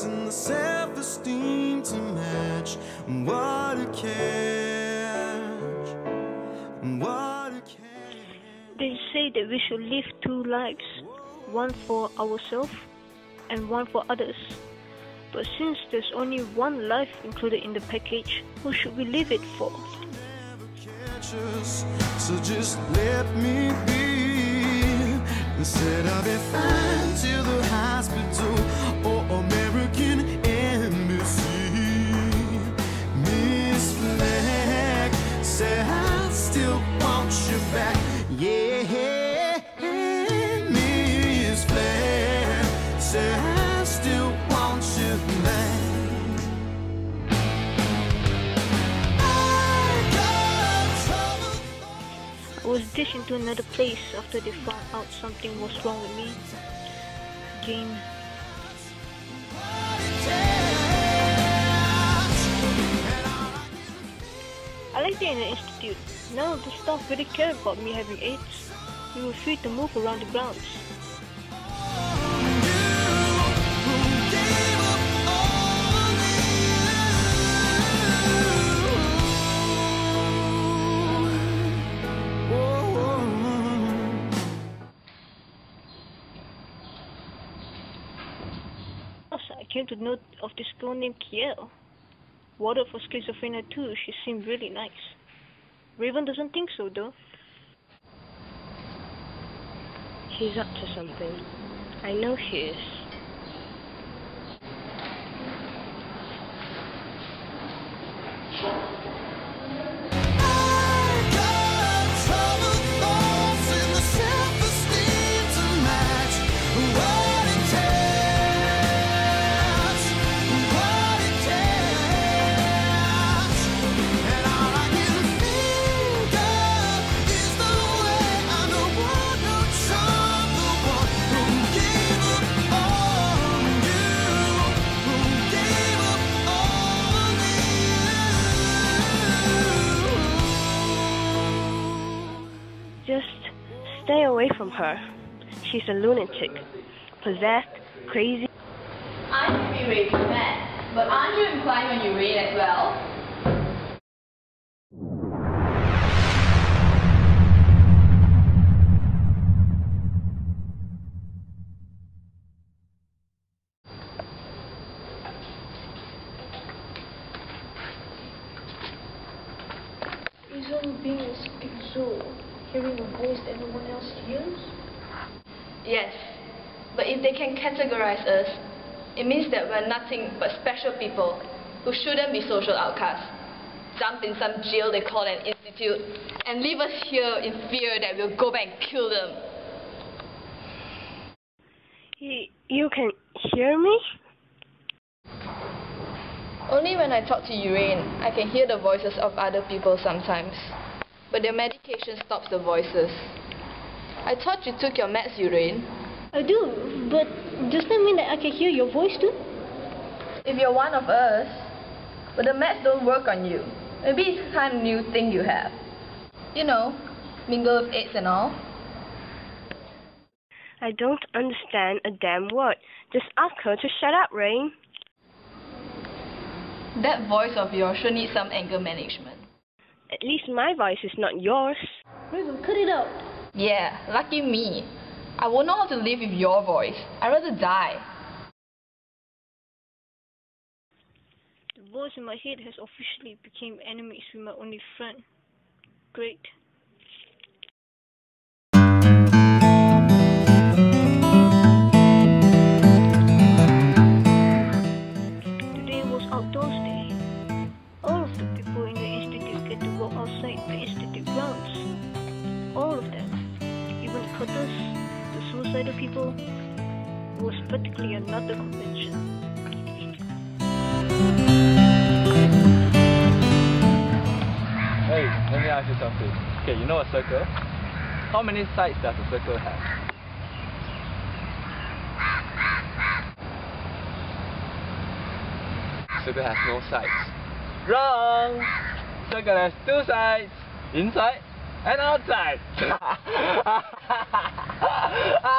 loss and the self-esteem to match. What a catch, what a catch. They say that we should live two lives, one for ourselves and one for others. But since there's only one life included in the package, who should we live it for? So just let me be. Instead of be fine to the hospital or American embassy. Miss Flag said I still want you back. Yeah, Miss Flag said I still want you back. I was dished into another place after they found out something was wrong with me. Jane. I liked it in the institute. None of the staff really cared about me having AIDS. We were free to move around the grounds. I came to know of this girl named Kiel. Warded for schizophrenia too, she seemed really nice. Raven doesn't think so though. She's up to something. I know she is. Just stay away from her. She's a lunatic. Possessed, crazy. I can be Raven's man, but aren't you implying on Urain as well? Is all being a schizo, hearing a voice that no one else hears? Yes, but if they can categorize us, it means that we're nothing but special people who shouldn't be social outcasts, dumped in some jail they call an institute, and leave us here in fear that we'll go back and kill them. You can hear me? Only when I talk to Urain, I can hear the voices of other people sometimes. But their medication stops the voices. I thought you took your meds, Urain. I do, but does that mean that I can hear your voice too? If you're one of us, but the meds don't work on you. Maybe it's a kind of new thing you have. You know, mingle with AIDS and all. I don't understand a damn word. Just ask her to shut up, Rain. That voice of yours should need some anger management. At least my voice is not yours. Raven, cut it out. Yeah, lucky me. I won't know how to live with your voice. I'd rather die. The voice in my head has officially become enemies with my only friend. Great. Today was outdoors day. All of the people in the institute get to walk outside the institute grounds. All of them. Even cutters, the suicidal people. It was practically another convention. Hey, let me ask you something. Okay, you know a circle? How many sides does a circle have? Circle has no sides. Wrong! Circle has two sides. Inside and outside.